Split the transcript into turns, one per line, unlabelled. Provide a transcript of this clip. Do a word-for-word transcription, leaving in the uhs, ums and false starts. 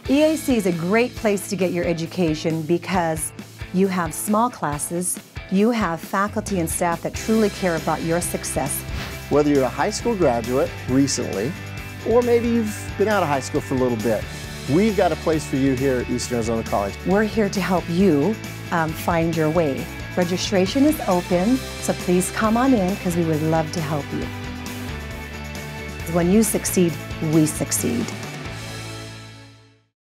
E A C is a great place to get your education because you have small classes, you have faculty and staff that truly care about your success.
Whether you're a high school graduate recently, or maybe you've been out of high school for a little bit, we've got a place for you here at Eastern Arizona College.
We're here to help you um, find your way. Registration is open, so please come on in because we would love to help you. When you succeed, we succeed.